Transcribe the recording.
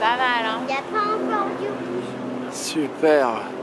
pas mal, hein. Il n'y a pas encore du rouge. Super.